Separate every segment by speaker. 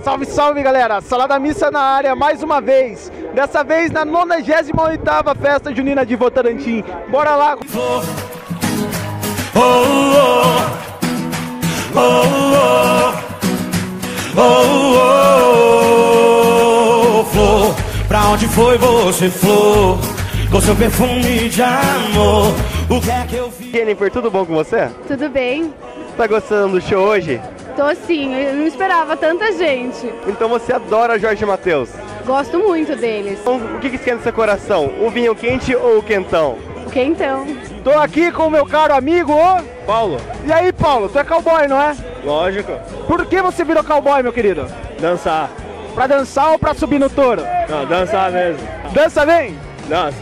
Speaker 1: Salve, salve, galera! Salada Missa na área mais uma vez. Dessa vez na 98ª Festa Junina de Votorantim. Bora lá!
Speaker 2: Flor, pra onde foi você, flor? Com seu perfume de amor. O que é que eu fiz?
Speaker 1: Jennifer, tudo bom com você?
Speaker 3: Tudo bem?
Speaker 1: Tá gostando do show hoje?
Speaker 3: Tô sim, eu não esperava tanta gente.
Speaker 1: Então você adora Jorge Mateus.
Speaker 3: Gosto muito deles.
Speaker 1: Então, o que esquenta seu coração? O vinho quente ou o quentão?
Speaker 3: O quentão.
Speaker 1: Tô aqui com o meu caro amigo, o
Speaker 4: Paulo.
Speaker 1: E aí, Paulo, tu é cowboy, não é?
Speaker 4: Lógico.
Speaker 1: Por que você virou cowboy, meu querido?
Speaker 4: Dançar.
Speaker 1: Pra dançar ou pra subir no touro?
Speaker 4: Não, dançar mesmo.
Speaker 1: Dança bem?
Speaker 4: Dança.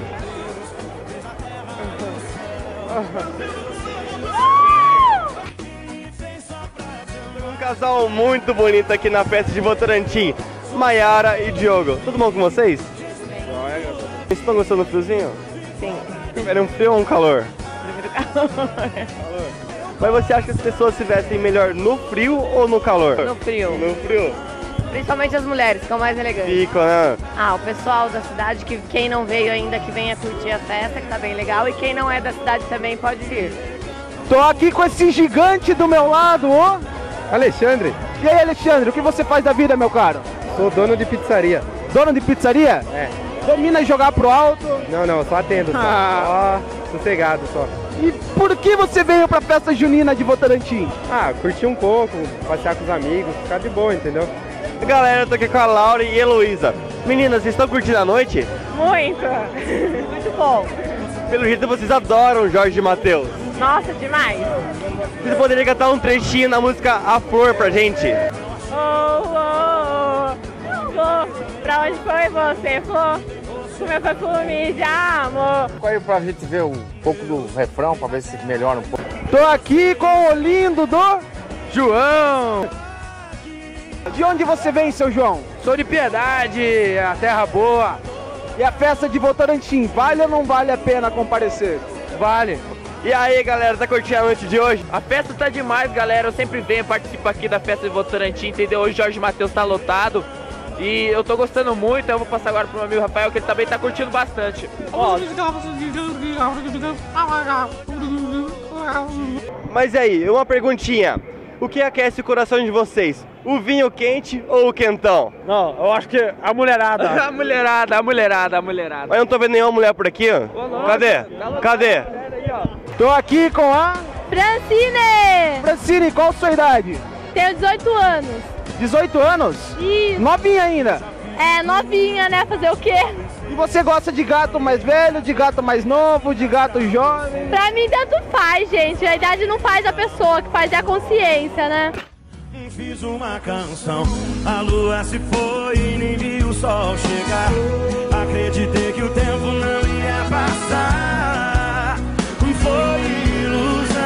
Speaker 1: Um casal muito bonito aqui na festa de Votorantim, Maiara e Diogo. Tudo bom com vocês? Vocês estão gostando do friozinho?
Speaker 3: Sim.
Speaker 1: Preferem um frio ou um calor?
Speaker 3: Calor.
Speaker 1: Mas você acha que as pessoas se vestem melhor no frio ou no calor?
Speaker 3: No frio.
Speaker 1: No frio.
Speaker 3: Principalmente as mulheres, ficam mais elegantes.
Speaker 1: Fica, né?
Speaker 3: Ah, o pessoal da cidade, que quem não veio ainda, que venha curtir a festa, que tá bem legal. E quem não é da cidade também pode vir.
Speaker 1: Tô aqui com esse gigante do meu lado, ô Alexandre. E aí, Alexandre, o que você faz da vida, meu caro?
Speaker 5: Sou dono de pizzaria.
Speaker 1: Dono de pizzaria?
Speaker 5: É.
Speaker 1: Domina jogar pro alto?
Speaker 5: Não, só atendo, só. Só sossegado, só.
Speaker 1: E por que você veio pra festa junina de Votorantim?
Speaker 5: Curtir um pouco, passear com os amigos, ficar de boa, entendeu?
Speaker 1: Galera, eu tô aqui com a Laura e a Heloísa. Meninas, vocês estão curtindo a noite?
Speaker 3: Muito! Muito bom!
Speaker 1: Pelo jeito vocês adoram Jorge Mateus.
Speaker 3: Nossa, demais!
Speaker 1: Vocês poderiam cantar um trechinho na música A Flor pra gente?
Speaker 3: Flor, pra onde foi você, Flor? Com meu perfume de amor.
Speaker 6: Aí pra gente ver um pouco do refrão, pra ver se melhora um pouco.
Speaker 1: Tô aqui com o lindo do João. De onde você vem, seu João?
Speaker 4: Sou de Piedade, a terra boa.
Speaker 1: E a festa de Votorantim, vale ou não vale a pena comparecer?
Speaker 4: Vale.
Speaker 1: E aí, galera, tá curtindo a noite de hoje?
Speaker 7: A festa tá demais, galera. Eu sempre venho participar aqui da festa de Votorantim, entendeu? Hoje Jorge Mateus tá lotado. E eu tô gostando muito, eu vou passar agora pro meu amigo Rafael, que ele também tá curtindo bastante. Ó.
Speaker 1: Mas aí, uma perguntinha. O que aquece o coração de vocês? O vinho quente ou o quentão?
Speaker 4: Não, eu acho que a mulherada.
Speaker 7: A mulherada.
Speaker 1: Mas eu não tô vendo nenhuma mulher por aqui, ó. Cadê? Tô aqui com a
Speaker 3: Francine!
Speaker 1: Francine, qual a sua idade?
Speaker 3: Tenho 18 anos.
Speaker 1: 18 anos?
Speaker 3: E
Speaker 1: Novinha ainda.
Speaker 3: é novinha, né? Fazer o quê?
Speaker 1: E você gosta de gato mais velho, de gato mais novo, de gato jovem?
Speaker 3: Pra mim tanto faz, gente. A idade não faz a pessoa, que faz é a consciência, né?
Speaker 2: Fiz uma canção, a lua se foi e nem vi o sol chegar. Acreditei que o tempo não ia passar, foi ilusão.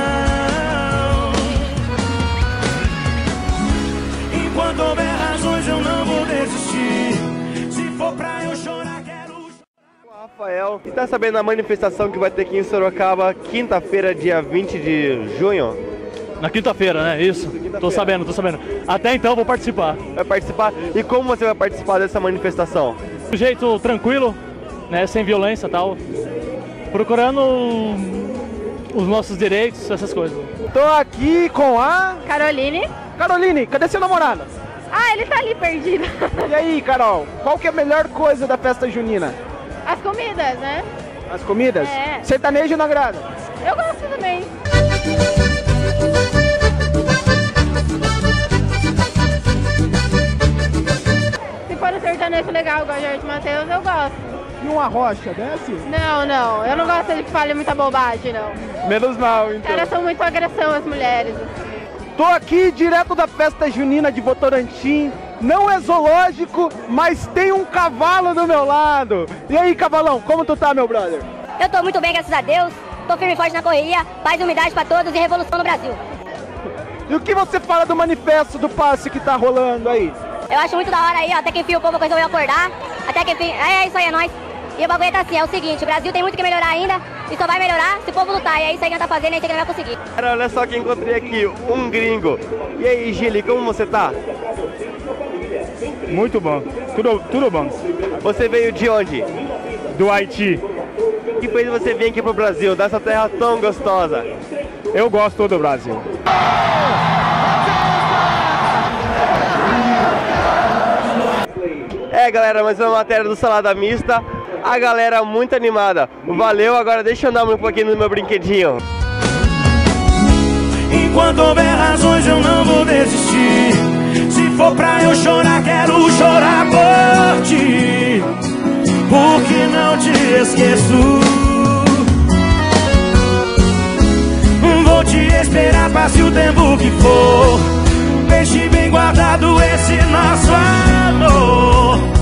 Speaker 2: Enquanto houver razões eu não vou desistir. Se for pra eu chorar, quero...
Speaker 1: Rafael, você tá sabendo da manifestação que vai ter aqui em Sorocaba, quinta-feira, dia 20 de junho?
Speaker 4: Na quinta-feira, né? Isso. Tô sabendo. Até então eu vou participar.
Speaker 1: Vai participar? E como você vai participar dessa manifestação?
Speaker 4: De jeito tranquilo, né? Sem violência e tal. Procurando os nossos direitos, essas coisas.
Speaker 1: Tô aqui com a
Speaker 3: Caroline.
Speaker 1: Caroline, cadê seu namorado?
Speaker 3: Ah, ele tá ali perdido.
Speaker 1: E aí, Carol, qual que é a melhor coisa da festa junina?
Speaker 3: As comidas, né?
Speaker 1: As comidas?
Speaker 3: É.
Speaker 1: Sertanejo não agrada?
Speaker 3: Eu gosto também. Se for um sertanejo legal, igual o Jorge Mateus, eu gosto.
Speaker 1: E uma rocha, desce?
Speaker 3: Não, eu não gosto de que fale muita bobagem, não.
Speaker 1: Menos mal,
Speaker 3: Os
Speaker 1: então.
Speaker 3: caras são muito agressão, as mulheres.
Speaker 1: Tô aqui direto da festa junina de Votorantim. Não é zoológico, mas tem um cavalo do meu lado. E aí, cavalão, como tu tá, meu brother?
Speaker 8: Eu tô muito bem, graças a Deus. Tô firme e forte na correria. Paz e umidade pra todos e revolução no Brasil.
Speaker 1: E o que você fala do manifesto do passe que tá rolando aí?
Speaker 8: Eu acho muito da hora aí, ó. Até que enfim o povo resolveu acordar. Até que enfim, é isso aí, é nóis. E o bagulho tá assim, é o seguinte, o Brasil tem muito que melhorar ainda. E só vai melhorar se o povo lutar. E é isso aí que nós tá fazendo, é isso aí que nós vai conseguir.
Speaker 1: Cara, olha só quem encontrei aqui, um gringo. E aí, Gili, como você tá?
Speaker 5: Muito bom, tudo bom.
Speaker 1: Você veio de onde?
Speaker 5: Do Haiti.
Speaker 1: O que fez você vir aqui pro Brasil, dessa terra tão gostosa?
Speaker 5: Eu gosto do Brasil.
Speaker 1: Galera, mais uma matéria do Salada Mista. A galera muito animada. Valeu, agora deixa eu andar um pouquinho no meu brinquedinho.
Speaker 2: Enquanto houver razões eu não vou desistir. Se for pra eu chorar, quero chorar por ti, porque não te esqueço. Vou te esperar, passe o tempo que for. Deixe bem guardado esse nosso amor.